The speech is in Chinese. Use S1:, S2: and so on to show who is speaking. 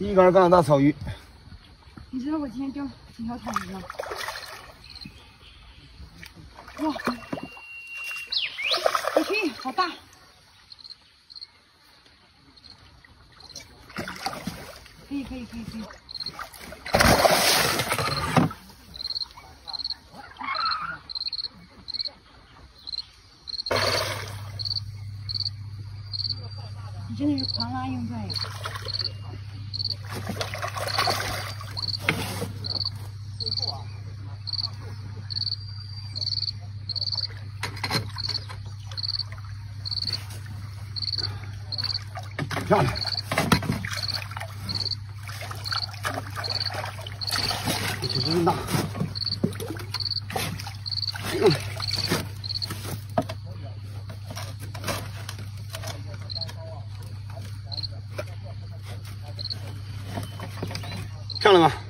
S1: 第一杆杠大草鱼。
S2: 你知道我今天钓几条草鱼吗？哇！我去，好大！可以。你真的是狂拉硬拽呀！
S1: 漂亮！这确实真大。漂亮吧？